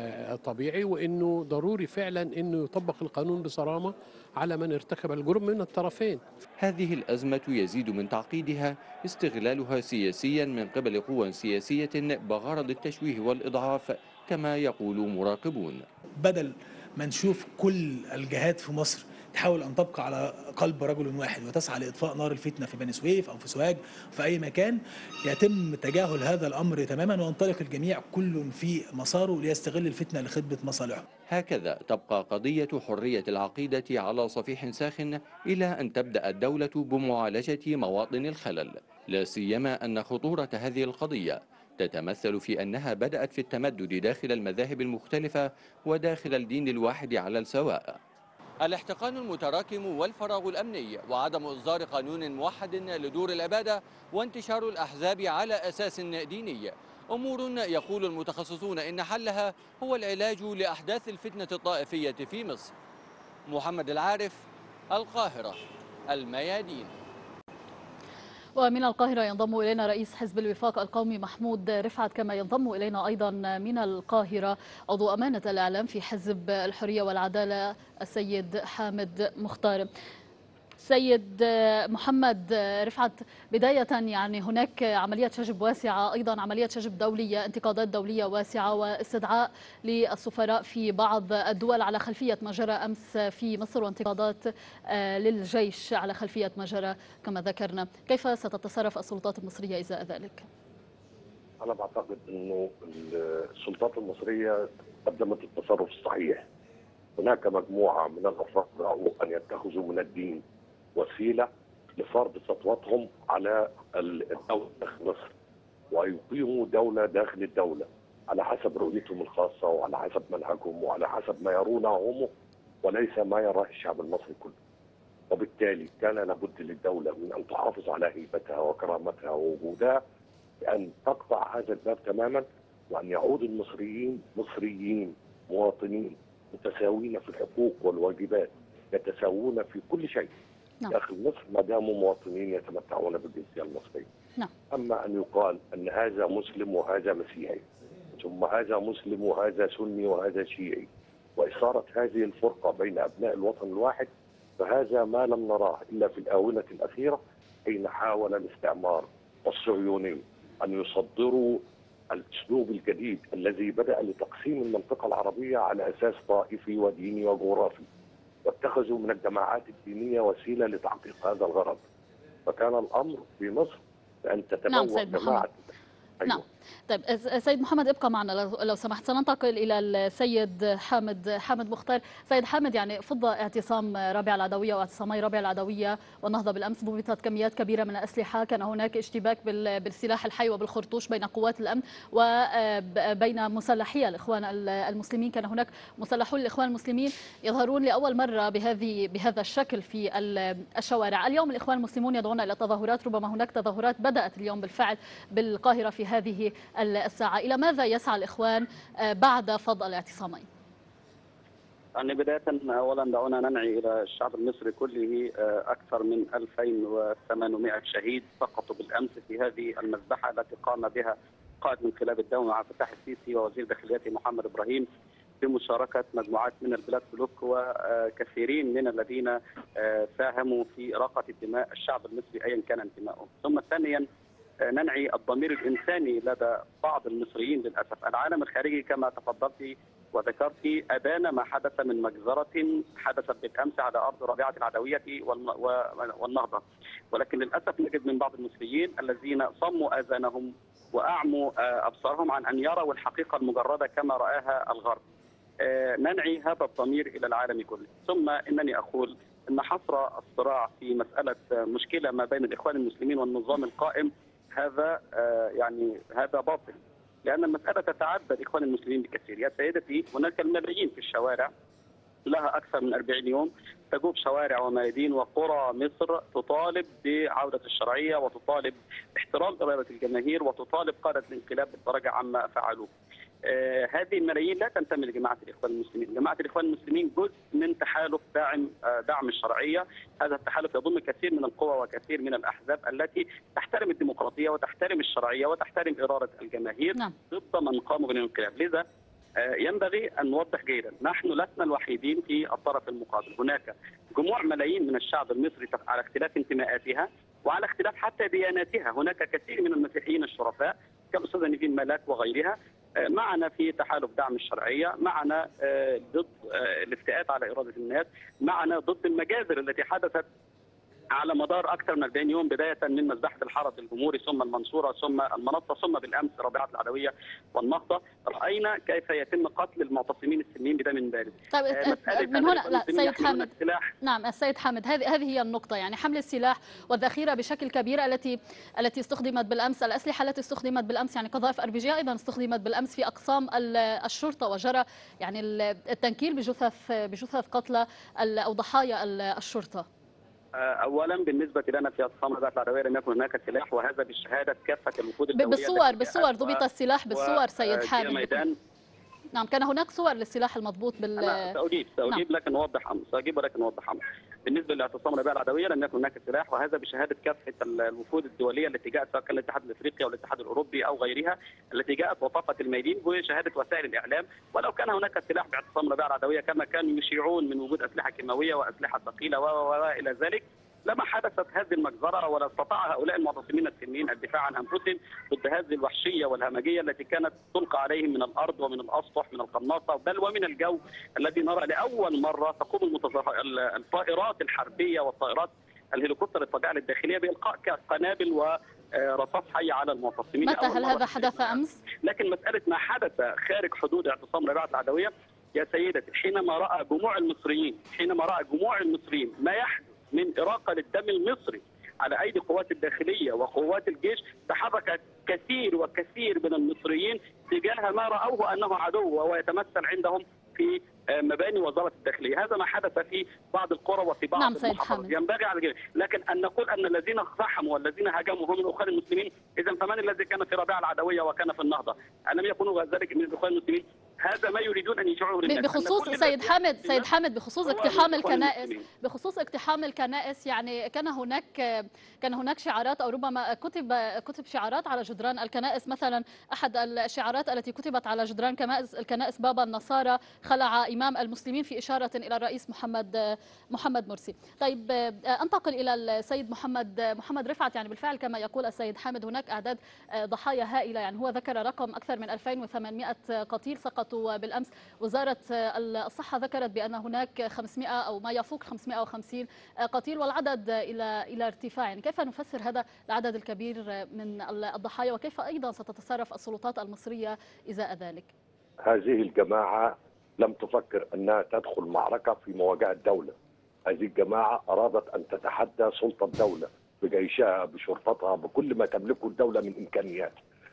N: طبيعي، وإنه ضروري فعلا إنه يطبق القانون بصرامة على من ارتكب الجرم من الطرفين.
K: هذه الأزمة يزيد من تعقيدها استغلالها سياسيا من قبل قوى سياسية بغرض التشويه والإضعاف كما يقول مراقبون.
O: بدل ما نشوف كل الجهات في مصر تحاول أن تبقى على قلب رجل واحد وتسعى لإطفاء نار الفتنة في بني سويف أو في سوهاج في أي مكان، يتم تجاهل هذا الأمر تماما وينطلق الجميع كل في مساره ليستغل الفتنة لخدمة مصالحه.
K: هكذا تبقى قضية حرية العقيدة على صفيح ساخن إلى أن تبدأ الدولة بمعالجة مواطن الخلل، لا سيما أن خطورة هذه القضية تتمثل في أنها بدأت في التمدد داخل المذاهب المختلفة وداخل الدين الواحد على السواء. الاحتقان المتراكم والفراغ الأمني وعدم إصدار قانون موحد لدور العبادة وانتشار الأحزاب على أساس ديني أمور يقول المتخصصون إن حلها هو العلاج لأحداث الفتنة الطائفية في مصر. محمد العارف، القاهرة، الميادين.
A: ومن القاهرة ينضم إلينا رئيس حزب الوفاق القومي محمود رفعت، كما ينضم إلينا أيضا من القاهرة عضو أمانة الإعلام في حزب الحرية والعدالة السيد حامد مختار. سيد محمد رفعت، بداية يعني هناك عملية شجب واسعة، أيضا عملية شجب دولية، انتقادات دولية واسعة واستدعاء للسفراء في بعض الدول على خلفية ما جرى أمس في مصر، وانتقادات للجيش على خلفية ما جرى كما ذكرنا. كيف ستتصرف السلطات المصرية إزاء ذلك؟
P: أنا بعتقد أنه السلطات المصرية قدمت التصرف الصحيح. هناك مجموعة من الأفراد رأوا أن يتخذوا من الدين وسيلة لفرض سطوتهم على الدولة داخل مصر، ويقيموا دولة داخل الدولة على حسب رؤيتهم الخاصة وعلى حسب منهجهم وعلى حسب ما يرونه هم وليس ما يراه الشعب المصري كله. وبالتالي كان لابد للدولة من أن تحافظ على هيبتها وكرامتها ووجودها، بأن تقطع هذا الباب تماما، وأن يعود المصريين مصريين مواطنين متساوين في الحقوق والواجبات، يتساوون في كل شيء نعم. داخل مصر ما داموا مواطنين يتمتعون بالجنسية المصرية.
A: نعم.
P: أما أن يقال أن هذا مسلم وهذا مسيحي، ثم هذا مسلم وهذا سني وهذا شيعي، وإثارة هذه الفرقة بين أبناء الوطن الواحد، فهذا ما لم نراه إلا في الآونة الأخيرة، حين حاول الاستعمار والصهيوني أن يصدروا الأسلوب الجديد الذي بدأ لتقسيم المنطقة العربية على أساس طائفي وديني وجغرافي، واتخذوا من الجماعات الدينية وسيلة لتحقيق هذا الغرض. فكان الأمر في مصر بأن تتبوأ
A: نعم
P: جماعة.
A: أيوة. نعم. طيب سيد محمد ابقى معنا لو سمحت. سننتقل إلى السيد حامد حامد مختار. سيد حامد، يعني فض اعتصام رابعة العدوية واعتصامي رابعة العدوية والنهضة بالأمس، ضبطت كميات كبيرة من الأسلحة، كان هناك اشتباك بالسلاح الحي وبالخرطوش بين قوات الأمن وبين مسلحي الإخوان المسلمين، كان هناك مسلحو الإخوان المسلمين يظهرون لأول مرة بهذه بهذا الشكل في الشوارع. اليوم الإخوان المسلمون يدعون إلى تظاهرات، ربما هناك تظاهرات بدأت اليوم بالفعل بالقاهرة في هذه الساعة. إلى ماذا يسعى الإخوان بعد فض الاعتصامين؟
Q: يعني بداية أولا دعونا ننعي إلى الشعب المصري كله أكثر من ألفين وثمانمائة شهيد سقطوا بالأمس في هذه المذبحة التي قام بها قائد انقلاب الدولة عبد الفتاح السيسي ووزير داخليته محمد إبراهيم بمشاركة مجموعات من البلاد بلوك وكثيرين من الذين ساهموا في إراقة دماء الشعب المصري أيا كان انتمائهم. ثم ثانيا ننعي الضمير الإنساني لدى بعض المصريين للأسف. العالم الخارجي كما تفضلت وذكرت أبان ما حدث من مجزرة حدثت بالأمس على أرض رابعة العدوية والنهضة، ولكن للأسف نجد من بعض المصريين الذين صموا آذانهم وأعموا أبصارهم عن أن يروا الحقيقة المجردة كما رآها الغرب. ننعي هذا الضمير إلى العالم كله. ثم إنني أقول أن حصر الصراع في مسألة مشكلة ما بين الإخوان المسلمين والنظام القائم هذا يعني هذا باطل، لأن المسألة تتعدى الإخوان المسلمين بكثير. يا سيدتي هناك الملايين في الشوارع لها أكثر من أربعين يوم تجوب شوارع وميادين وقرى مصر تطالب بعودة الشرعية وتطالب باحترام إرادة الجماهير وتطالب قادة الانقلاب بالتراجع عما فعلوه. آه هذه الملايين لا تنتمي لجماعة الإخوان المسلمين. جماعة الإخوان المسلمين جزء من تحالف داعم آه دعم الشرعية. هذا التحالف يضم كثير من القوى وكثير من الأحزاب التي تحترم الديمقراطية وتحترم الشرعية وتحترم إرادة الجماهير نعم. ضد من قاموا بالانقلاب. لذا آه ينبغي أن نوضح جيدا نحن لسنا الوحيدين في الطرف المقابل. هناك جموع ملايين من الشعب المصري على اختلاف انتماءاتها وعلى اختلاف حتى دياناتها. هناك كثير من المسيحيين الشرفاء كالأستاذة نيفين ملاك وغيرها معنا في تحالف دعم الشرعية، معنا ضد الافتئات على إرادة الناس، معنا ضد المجازر التي حدثت على مدار أكثر من أربعين يوم بداية من مذبحة الحرس الجمهوري ثم المنصورة ثم المنصة ثم بالأمس رابعة العدوية والنهضة. رأينا كيف يتم قتل المعتصمين السلميين بدم بارد.
A: طيب من هنا لا سيد حامد نعم السيد حامد هذه هذه هي النقطة، يعني حمل السلاح والذخيرة بشكل كبير التي التي استخدمت بالأمس، الأسلحة التي استخدمت بالأمس يعني قذائف أر بي جي أيضا استخدمت بالأمس في أقسام الشرطة وجرى يعني التنكيل بجثث بجثث قتلى أو ضحايا الشرطة.
Q: اولا بالنسبه لنا في اقسام رابعه العدويه لم يكن هناك سلاح وهذا بشهاده كافه الوفود الدوليه.
A: بالصور بالصور ضبط السلاح بالصور سيد حامد. نعم كان هناك صور للسلاح المضبوط بال
Q: أنا سأجيب سأجيب لكن أوضح أمر سأجيب ولكن أوضح أمر. بالنسبة لاعتصام رابعة العدوية لم يكن هناك سلاح وهذا بشهادة كافة الوفود الدولية التي جاءت سواء كان الاتحاد الأفريقي أو الاتحاد الأوروبي أو غيرها التي جاءت وطفت الميادين وشهادة وسائل الإعلام. ولو كان هناك سلاح باعتصام رابعة العدوية كما كانوا يشيعون من وجود أسلحة كيماوية وأسلحة ثقيلة وإلى ذلك لما حدثت هذه المجزرة ولا استطاع هؤلاء المعتصمين السلميين الدفاع عن أنفسهم ضد هذه الوحشية والهمجية التي كانت تلقى عليهم من الأرض ومن الأسطح من القناصة بل ومن الجو الذي نرى لأول مرة تقوم الطائرات الحربية والطائرات الهليكوبتر الطبيعة الداخلية بإلقاء قنابل ورصاص حي على المعتصمين.
A: متى هل هذا حدث أمس؟
Q: لكن مسألة ما حدث خارج حدود اعتصام رابعة العدوية يا سيدتي حينما رأى جموع المصريين حينما رأى جموع المصريين ما يحدث من إراقة للدم المصري على أيدي قوات الداخلية وقوات الجيش تحرك كثير وكثير من المصريين تجاه ما رأوه أنه عدو وهو يتمثل عندهم في مباني وزارة الداخلية. هذا ما حدث في بعض القرى وفي بعض
A: نعم
Q: المحافظات. ينبغي على الجميع، لكن أن نقول أن الذين اقتحموا والذين هاجموا هم من الإخوان المسلمين، إذا فمن الذي كان في رابعة العدوية وكان في النهضة؟ ألم يكونوا ذلك من الإخوان المسلمين؟ هذا ما يريدون أن يشعروا للناس.
A: بخصوص سيد حامد سيد حامد بخصوص اقتحام الكنائس بخصوص اقتحام الكنائس يعني كان هناك كان هناك شعارات او ربما كتب كتب شعارات على جدران الكنائس. مثلا احد الشعارات التي كتبت على جدران الكنائس بابا النصارى خلع امام المسلمين في اشاره الى الرئيس محمد محمد مرسي. طيب انتقل الى السيد محمد محمد رفعت. يعني بالفعل كما يقول السيد حامد هناك اعداد ضحايا هائله، يعني هو ذكر رقم اكثر من ألفين وثمانمائة قتيل سقطوا بالامس. وزاره الصحه ذكرت بان هناك خمسمائة او ما يفوق خمسمائة وخمسين قتيل والعدد الى الى ارتفاع. يعني كيف نفسر هذا العدد الكبير من الضحايا وكيف ايضا ستتصرف السلطات المصريه ازاء ذلك؟
P: هذه الجماعه لم تفكر انها تدخل معركه في مواجهه الدوله. هذه الجماعه ارادت ان تتحدى سلطه الدوله بجيشها بشرطتها بكل ما تملكه الدوله من امكانيات.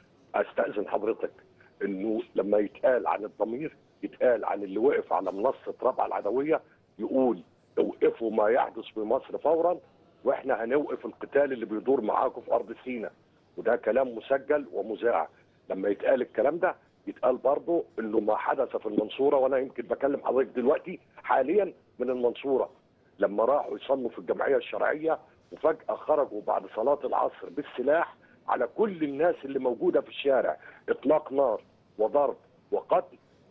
P: استاذن حضرتك انه لما يتقال عن الضمير يتقال عن اللي وقف على منصه رابعه العدويه يقول اوقفوا ما يحدث في مصر فورا واحنا هنوقف القتال اللي بيدور معاكم في ارض سيناء. وده كلام مسجل ومذاع. لما يتقال الكلام ده يتقال برضه انه ما حدث في المنصوره، وانا يمكن بكلم حضرتك دلوقتي حاليا من المنصوره لما راحوا يصلوا في الجمعيه الشرعيه وفجاه خرجوا بعد صلاه العصر بالسلاح على كل الناس اللي موجوده في الشارع، اطلاق نار وضرب وقتل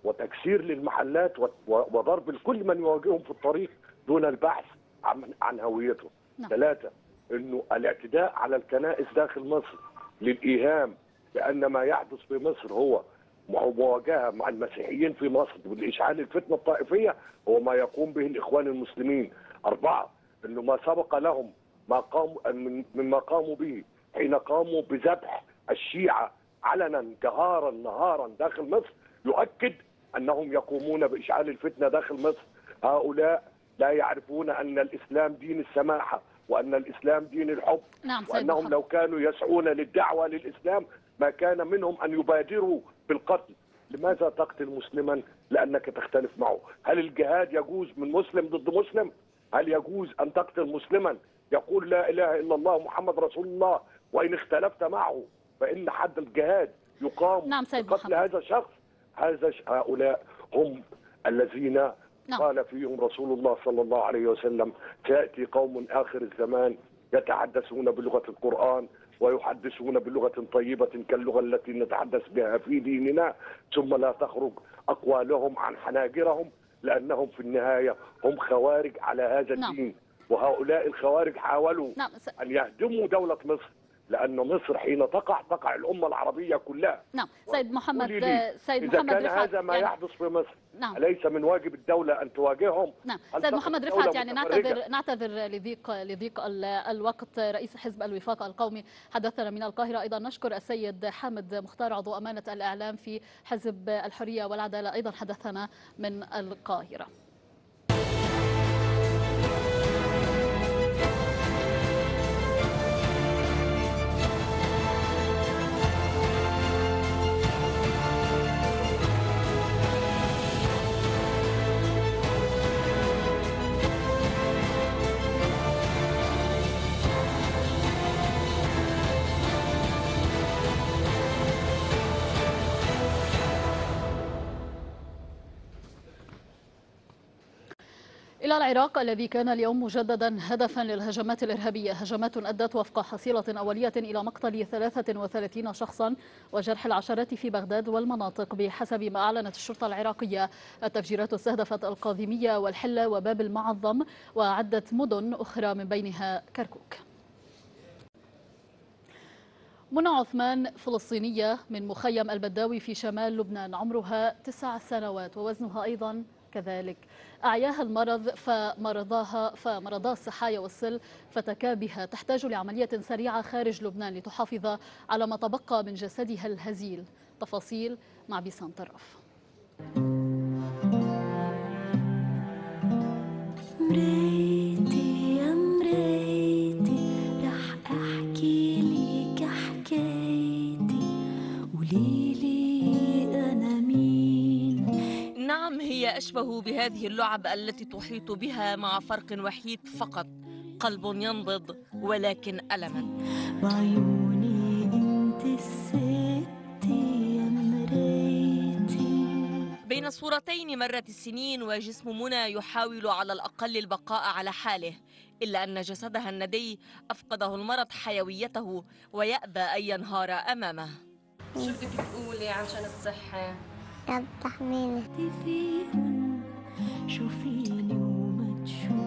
P: وتكسير للمحلات وضرب لكل من يواجههم في الطريق دون البحث عن عن هويتهم.
A: نعم.
P: ثلاثة، انه الاعتداء على الكنائس داخل مصر للايهام بان ما يحدث في مصر هو مواجهه مع المسيحيين في مصر والاشعال الفتنه الطائفيه هو ما يقوم به الاخوان المسلمين. أربعة، انه ما سبق لهم ما قاموا مما قاموا به حين قاموا بذبح الشيعة علنا جهارا نهارا داخل مصر يؤكد انهم يقومون باشعال الفتنه داخل مصر. هؤلاء لا يعرفون ان الاسلام دين السماحه وان الاسلام دين الحب.
A: نعم
P: وانهم
A: محمد.
P: لو كانوا يسعون للدعوه للاسلام ما كان منهم ان يبادروا بالقتل. لماذا تقتل مسلما لانك تختلف معه؟ هل الجهاد يجوز من مسلم ضد مسلم؟ هل يجوز ان تقتل مسلما يقول لا اله الا الله محمد رسول الله وان اختلفت معه فان حد الجهاد يقام
A: نعم سيد
P: بقتل
A: محمد.
P: هذا الشخص؟ هذا هؤلاء هم الذين
A: نعم.
P: قال فيهم رسول الله صلى الله عليه وسلم: سيأتي قوم آخر الزمان يتحدثون بلغة القرآن ويحدثون بلغة طيبة كاللغة التي نتحدث بها في ديننا، ثم لا تخرج أقوالهم عن حناجرهم لأنهم في النهاية هم خوارج على هذا
A: نعم.
P: الدين. وهؤلاء الخوارج حاولوا
A: نعم.
P: أن يهدموا دولة مصر، لأن مصر حين تقع تقع الأمة العربية كلها.
A: نعم سيد محمد. سيد
P: إذا
A: محمد
P: كان
A: رفعت
P: هذا ما
A: يعني
P: يحدث في مصر
A: نعم.
P: أليس من واجب الدولة أن تواجههم؟
A: نعم
P: هل
A: سيد
P: تقف
A: محمد
P: دولة
A: رفعت يعني
P: متفرجة؟
A: نعتذر نعتذر لضيق لضيق ال- الوقت. رئيس حزب الوفاق القومي حدثنا من القاهرة. أيضا نشكر السيد حامد مختار عضو أمانة الإعلام في حزب الحرية والعدالة أيضا حدثنا من القاهرة. إلى العراق الذي كان اليوم مجددا هدفا للهجمات الإرهابية، هجمات أدت وفق حصيلة أولية إلى مقتل ثلاثة وثلاثين شخصا وجرح العشرات في بغداد والمناطق بحسب ما أعلنت الشرطة العراقية. التفجيرات استهدفت القاذمية والحلة وباب المعظم وعدت مدن أخرى من بينها كركوك. منى عثمان فلسطينية من مخيم البداوي في شمال لبنان، عمرها تسع سنوات ووزنها أيضا كذلك. أعياها المرض فمرضاها فمرضا الصحايا والسل فتكى بها، تحتاج لعملية سريعة خارج لبنان لتحافظ على ما تبقى من جسدها الهزيل. تفاصيل مع بيسان طرف.
R: مريتي يا مريتي رح أحكي لك حكايتي قوليلي أنا مين.
S: نعم، هي أشبه بهذه اللعب التي تحيط بها مع فرق وحيد فقط، قلب ينبض ولكن ألما.
R: بعيوني انت الستي يا مريتي.
S: بين الصورتين مرت السنين وجسم منى يحاول على الأقل البقاء على حاله، إلا أن جسدها الندي أفقده المرض حيويته ويأبى أن ينهار أمامه.
T: شو بدك تقولي عشان تصحي؟
R: رب تحميني فيهن شوفيني وما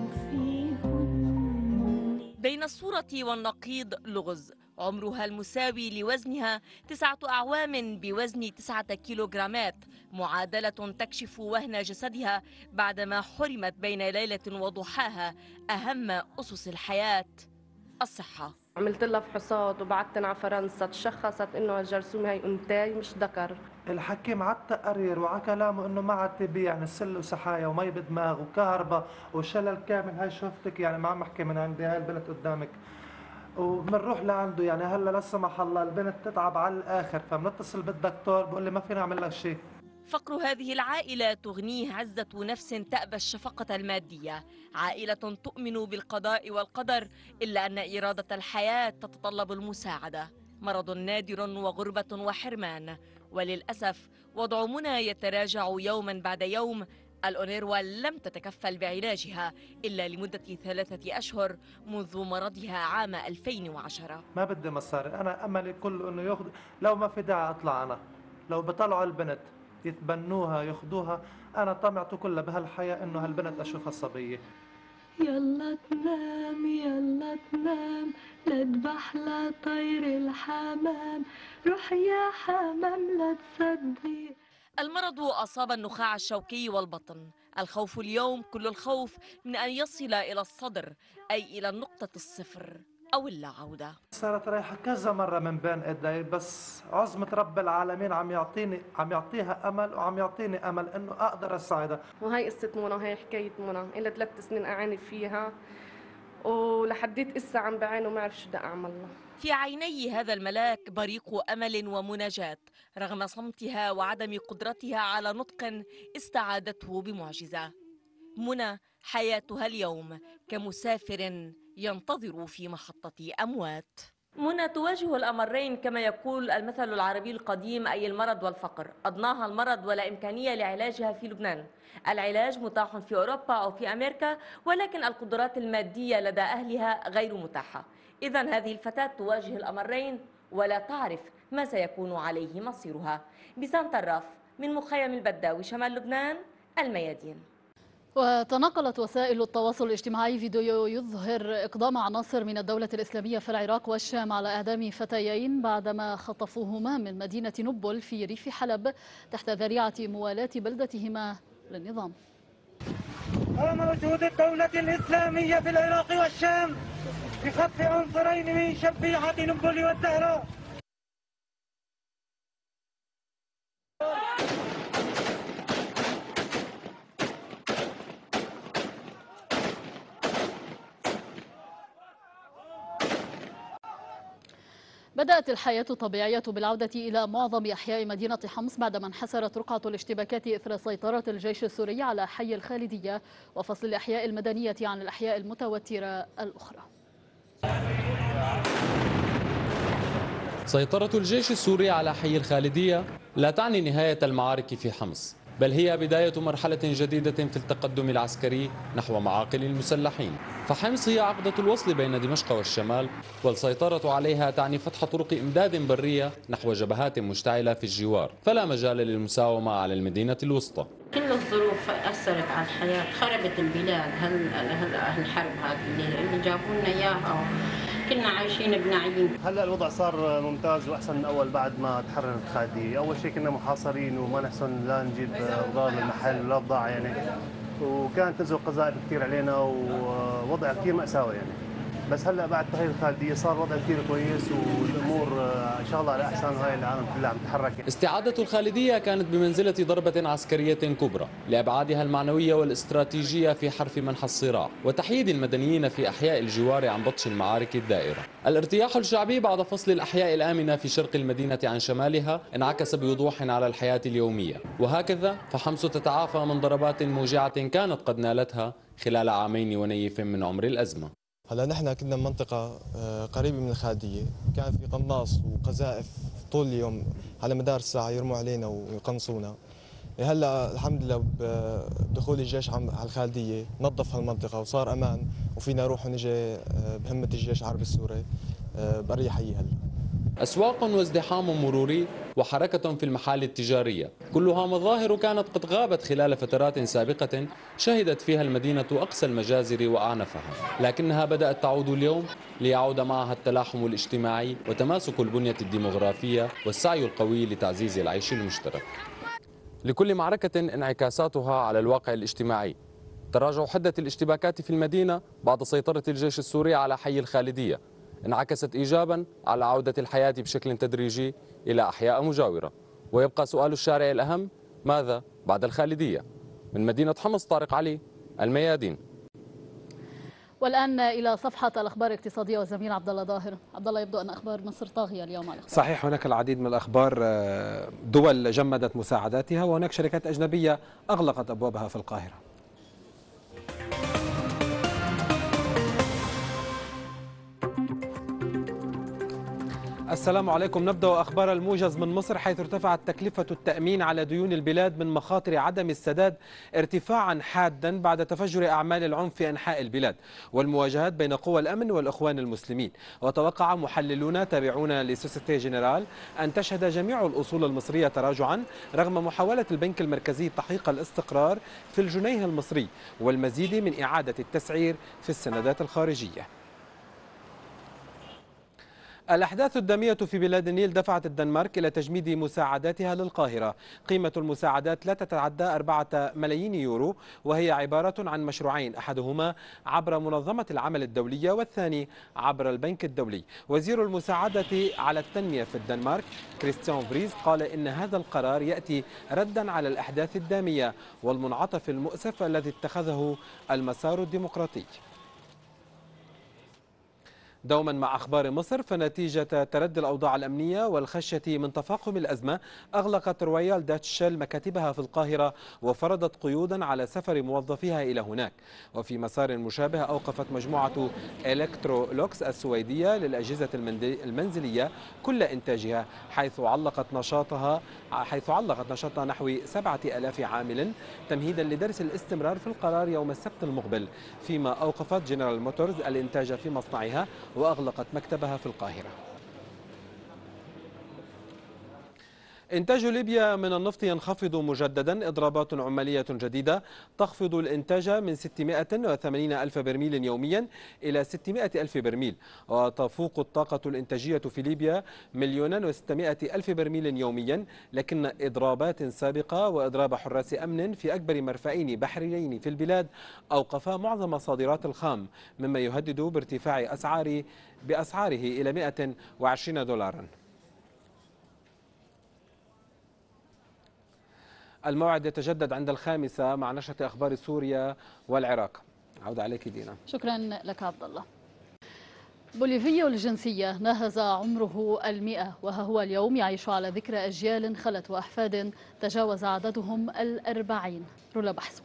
R: تشوفيهن.
S: بين الصورة والنقيض لغز، عمرها المساوي لوزنها تسعة أعوام بوزن تسعة كيلوغرامات، معادلة تكشف وهن جسدها بعدما حرمت بين ليلة وضحاها أهم أسس الحياة، الصحة.
T: عملت لها فحوصات وبعتن على فرنسا، تشخصت انه الجرثومه هي انثى مش ذكر.
U: الحكيم على التقرير وعلى كلامه انه ما عاد تبي يعني سل وسحايا ومي بدماغ وكهرباء وشلل كامل. هاي شفتك يعني ما عم احكي من عندي، هاي البنت قدامك وبنروح لعنده يعني هلا لا سمح الله البنت تتعب على الاخر، فبنتصل بالدكتور بقول لي ما فينا نعمل لك شيء.
S: فقر هذه العائلة تغنيه عزة نفس تأبى الشفقة المادية، عائلة تؤمن بالقضاء والقدر، إلا أن إرادة الحياة تتطلب المساعدة. مرض نادر وغربة وحرمان، وللأسف وضع منى يتراجع يوما بعد يوم. الأونروا لم تتكفل بعلاجها إلا لمدة ثلاثة أشهر منذ مرضها عام ألفين وعشرة.
U: ما بدي مصاري، أنا أملي كله إنه ياخذ، لو ما في داعي أطلع أنا، لو بطلعوا البنت يتبنوها ياخذوها. انا طمعته كلها بهالحياه انه هالبنت اشوفها صبيه.
R: يلا تنام يلا تنام لا تذبح لا طير الحمام، روح يا حمام لا تصدق.
S: المرض أصاب النخاع الشوكي والبطن. الخوف اليوم كل الخوف من أن يصل إلى الصدر، أي إلى النقطة الصفر أو اللا عودة.
U: صارت رايحه كذا مره من بين ايدي، بس عظمه رب العالمين عم يعطيني عم يعطيها امل وعم يعطيني امل انه اقدر اساعدها.
T: وهي قصه منى وهي حكايه منى، إلها ثلاث سنين اعاني فيها ولحديت اسا عم بعاني وما اعرف شو بدي اعمل لها.
S: في عيني هذا الملاك بريق أمل ومناجاة رغم صمتها وعدم قدرتها على نطق استعادته بمعجزة. منى حياتها اليوم كمسافر ينتظر في محطة أموات. منى تواجه الأمرين كما يقول المثل العربي القديم، أي المرض والفقر. أضناها المرض ولا إمكانية لعلاجها في لبنان. العلاج متاح في أوروبا أو في أمريكا، ولكن القدرات المادية لدى أهلها غير متاحة. إذن هذه الفتاة تواجه الأمرين ولا تعرف ما سيكون عليه مصيرها. بسام طراف من مخيم البداوي شمال لبنان، الميادين.
A: وتناقلت وسائل التواصل الاجتماعي فيديو يظهر إقدام عناصر من الدولة الإسلامية في العراق والشام على إعدام فتيين بعدما خطفوهما من مدينة نبل في ريف حلب تحت ذريعة موالاة بلدتهما للنظام.
B: قام وجود الدولة الإسلامية في العراق والشام بخطف عنصرين من شبيحة نبل والزهراء.
A: بدأت الحياة الطبيعية بالعودة إلى معظم أحياء مدينة حمص بعدما انحسرت رقعة الاشتباكات إثر سيطرة الجيش السوري على حي الخالدية وفصل الأحياء المدنية عن الأحياء المتوترة الأخرى.
V: سيطرة الجيش السوري على حي الخالدية لا تعني نهاية المعارك في حمص، بل هي بداية مرحلة جديدة في التقدم العسكري نحو معاقل المسلحين. فحمص هي عقدة الوصل بين دمشق والشمال، والسيطرة عليها تعني فتح طرق إمداد برية نحو جبهات مشتعلة في الجوار، فلا مجال للمساومة على المدينة الوسطى.
W: كل الظروف أثرت على الحياة، خربت البلاد. هل هل الحرب هذه اللي جابوا لنا إياها كنا عايشين بنعيم.
X: هلا الوضع صار ممتاز واحسن من اول بعد ما تحررت الخالديه. اول شيء كنا محاصرين وما نحسن لا نجيب خضار من المحل ولا بضاعه يعني، وكانت تنزل قذائف كثير علينا ووضع كثير مأساوي يعني. بس هلا بعد تحرير الخالديه صار الوضع كثير كويس والامور ان شاء الله على احسن، وهي العالم كلها عم تتحرك.
V: استعادة الخالدية كانت بمنزلة ضربة عسكرية كبرى لأبعادها المعنوية والاستراتيجية في حرف منحى الصراع وتحييد المدنيين في أحياء الجوار عن بطش المعارك الدائرة. الارتياح الشعبي بعد فصل الأحياء الآمنة في شرق المدينة عن شمالها انعكس بوضوح على الحياة اليومية، وهكذا فحمص تتعافى من ضربات موجعة كانت قد نالتها خلال عامين ونيف من عمر الأزمة.
Y: هلا نحن كنا بمنطقة قريبة من الخالدية، كان في قناص وقذائف طول اليوم على مدار الساعة يرموا علينا ويقنصونا. هلا الحمد لله بدخول الجيش على الخالدية نظف هالمنطقة وصار أمان وفينا نروح ونجي بهمة الجيش العربي السوري بأريحية. هلا
V: أسواق وازدحام مروري وحركة في المحال التجارية، كلها مظاهر كانت قد غابت خلال فترات سابقة شهدت فيها المدينة أقصى المجازر وأعنفها، لكنها بدأت تعود اليوم ليعود معها التلاحم الاجتماعي وتماسك البنية الديمغرافية والسعي القوي لتعزيز العيش المشترك. لكل معركة انعكاساتها على الواقع الاجتماعي. تراجع حدة الاشتباكات في المدينة بعد سيطرة الجيش السوري على حي الخالدية انعكست إيجابا على عودة الحياة بشكل تدريجي إلى أحياء مجاورة، ويبقى سؤال الشارع الأهم: ماذا بعد الخالدية؟ من مدينة حمص، طارق علي، الميادين.
A: والآن إلى صفحة الأخبار الاقتصادية والزميل عبد الله ظاهر. عبد الله، يبدو أن أخبار مصر طاغية اليوم على الأخبار.
Z: صحيح، هناك العديد من الأخبار. دول جمدت مساعداتها وهناك شركات أجنبية أغلقت أبوابها في القاهرة. السلام عليكم. نبدأ أخبار الموجز من مصر، حيث ارتفعت تكلفة التأمين على ديون البلاد من مخاطر عدم السداد ارتفاعا حادا بعد تفجر أعمال العنف في أنحاء البلاد والمواجهات بين قوى الأمن والإخوان المسلمين. وتوقع محللون تابعون لسوسيتي جنرال أن تشهد جميع الأصول المصرية تراجعا رغم محاولة البنك المركزي تحقيق الاستقرار في الجنيه المصري والمزيد من إعادة التسعير في السندات الخارجية. الأحداث الدامية في بلاد النيل دفعت الدنمارك إلى تجميد مساعداتها للقاهرة. قيمة المساعدات لا تتعدى أربعة ملايين يورو، وهي عبارة عن مشروعين، أحدهما عبر منظمة العمل الدولية والثاني عبر البنك الدولي. وزير المساعدة على التنمية في الدنمارك كريستيان فريز قال إن هذا القرار يأتي ردا على الأحداث الدامية والمنعطف المؤسف الذي اتخذه المسار الديمقراطي. دوما مع أخبار مصر، فنتيجة تردي الأوضاع الأمنية والخشية من تفاقم الأزمة أغلقت رويال داتش شيل مكاتبها في القاهرة وفرضت قيودا على سفر موظفيها إلى هناك. وفي مسار مشابه أوقفت مجموعة إلكترولوكس السويدية للأجهزة المنزلية كل إنتاجها، حيث علقت نشاطها حيث علقت نشاطها نحو سبعة آلاف عامل تمهيدا لدرس الاستمرار في القرار يوم السبت المقبل، فيما أوقفت جنرال موتورز الإنتاج في مصنعها وأغلقت مكتبها في القاهرة. إنتاج ليبيا من النفط ينخفض مجددا. إضرابات عمالية جديدة تخفض الإنتاج من ستمائة وثمانين ألف برميل يوميا إلى ستمائة ألف برميل، وتفوق الطاقة الإنتاجية في ليبيا مليون وستمائة ألف برميل يوميا، لكن إضرابات سابقة وإضراب حراس أمن في أكبر مرفأين بحريين في البلاد أوقفا معظم صادرات الخام، مما يهدد بارتفاع أسعار بأسعاره إلى مائة وعشرين دولارا. الموعد يتجدد عند الخامسة مع نشرة أخبار سوريا والعراق. عودة عليك دينا.
A: شكرا لك عبد الله. بوليفي الجنسية ناهز عمره المئة، وها هو اليوم يعيش على ذكرى أجيال خلت وأحفاد تجاوز عددهم الأربعين. رولا بحسو.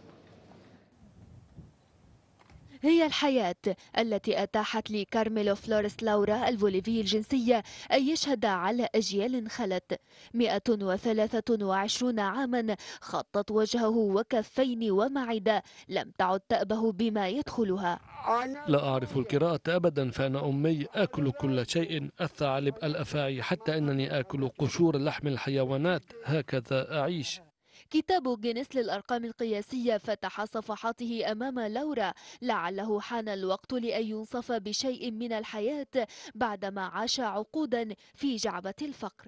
C: هي الحياة التي أتاحت لكارميلو فلوريس لورا البوليفي الجنسية أن يشهد على أجيال خلت. مئة وثلاثة وعشرين عاما خطت وجهه وكفين ومعدة لم تعد تأبه بما يدخلها.
D: لا أعرف القراءة أبدا، فأنا أمي، آكل كل شيء، الثعالب، الأفاعي، حتى أنني آكل قشور لحم الحيوانات، هكذا أعيش.
C: كتاب جينيس للأرقام القياسية فتح صفحاته أمام لورا، لعله حان الوقت لأن ينصف بشيء من الحياة بعدما عاش عقودا في جعبة الفقر.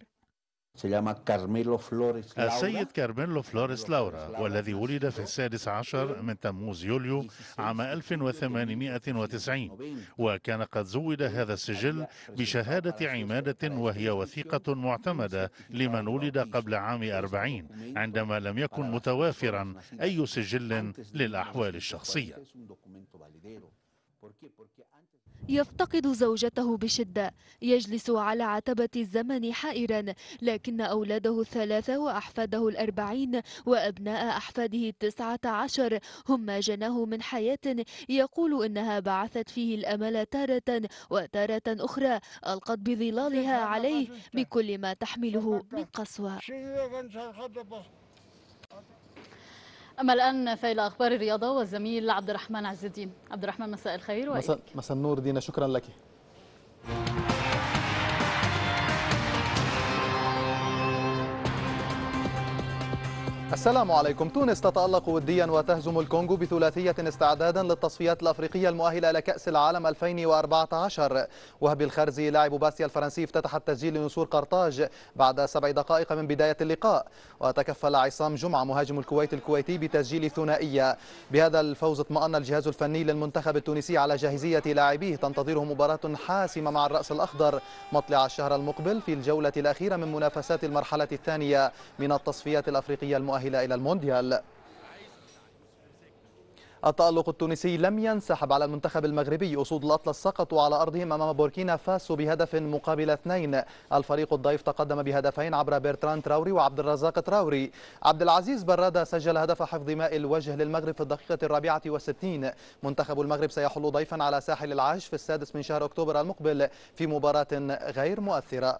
E: السيد كارميلو فلوريس لورا، والذي ولد في السادس عشر من تموز يوليو عام ألف وثمانمائة وتسعين، وكان قد زود هذا السجل بشهادة عمادة، وهي وثيقة معتمدة لمن ولد قبل عام أربعين، عندما لم يكن متوافرا أي سجل للأحوال الشخصية.
C: يفتقد زوجته بشدة، يجلس على عتبة الزمن حائرا، لكن أولاده الثلاثة وأحفاده الأربعين وأبناء أحفاده التسعة عشر هم ما جناه من حياة يقول إنها بعثت فيه الأمل تارة وتارة أخرى ألقت بظلالها عليه بكل ما تحمله من قسوة.
A: أما الآن فإلى أخبار الرياضة والزميل عبد الرحمن عز الدين. عبد الرحمن، مساء الخير.
F: مساء مساء النور دينا، شكرا لك. السلام عليكم. تونس تتألق وديا وتهزم الكونغو بثلاثية استعدادا للتصفيات الأفريقية المؤهلة لكأس العالم ألفين وأربعة عشر. وهبي الخرزي لاعب باسيا الفرنسي افتتح التسجيل لنسور قرطاج بعد سبع دقائق من بداية اللقاء، وتكفل عصام جمعة مهاجم الكويت الكويتي بتسجيل ثنائية. بهذا الفوز اطمأن الجهاز الفني للمنتخب التونسي على جاهزية لاعبيه، تنتظره مباراة حاسمة مع الرأس الأخضر مطلع الشهر المقبل في الجولة الأخيرة من منافسات المرحلة الثانية من التصفيات الأفريقية المؤهلة إلى المونديال. التألق التونسي لم ينسحب على المنتخب المغربي. أسود الأطلس سقطوا على أرضهم أمام بوركينا فاسو بهدف مقابل اثنين. الفريق الضيف تقدم بهدفين عبر بيرتران تراوري وعبد الرزاق تراوري. عبد العزيز برادة سجل هدف حفظ ماء الوجه للمغرب في الدقيقة الرابعة والستين. منتخب المغرب سيحل ضيفا على ساحل العاج في السادس من شهر أكتوبر المقبل في مباراة غير مؤثرة.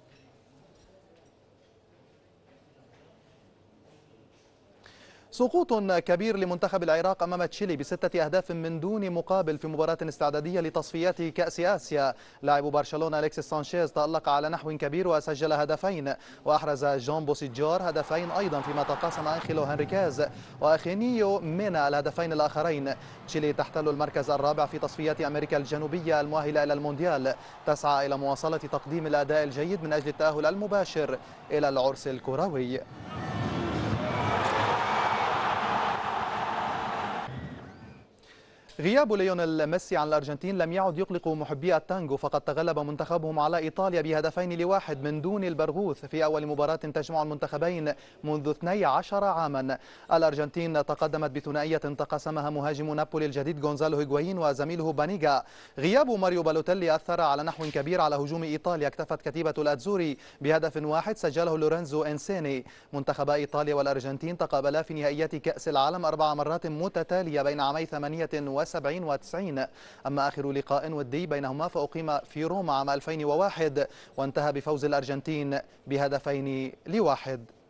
F: سقوط كبير لمنتخب العراق أمام تشيلي بستة أهداف من دون مقابل في مباراة استعدادية لتصفيات كأس آسيا. لاعب برشلونة أليكسيس سانشيز تألق على نحو كبير وسجل هدفين، وأحرز جون بوسيجار هدفين أيضا، فيما تقاسم أنخيلو هنريكاز وأخينيو مينا الهدفين الآخرين. تشيلي تحتل المركز الرابع في تصفيات أمريكا الجنوبية المؤهلة إلى المونديال، تسعى إلى مواصلة تقديم الأداء الجيد من أجل التأهل المباشر إلى العرس الكروي. غياب ليونيل ميسي عن الأرجنتين لم يعد يقلق محبي التانجو، فقد تغلب منتخبهم على إيطاليا بهدفين لواحد من دون البرغوث في أول مباراة تجمع المنتخبين منذ اثني عشر عاما. الأرجنتين تقدمت بثنائية تقاسمها مهاجم نابولي الجديد غونزالو هيغوايين وزميله بانيغا. غياب ماريو بالوتيلي أثر على نحو كبير على هجوم إيطاليا. اكتفت كتيبة الأتزوري بهدف واحد سجله لورينزو إنسيني. منتخبا إيطاليا والأرجنتين تقابلا في نهائيات كأس العالم أربع مرات متتالية بين عامي ثمانية وسبعين وتسعين. أما آخر لقاء ودي بينهما فأقيم في روما عام ألفين وواحد وانتهى بفوز الأرجنتين بهدفين لواحد.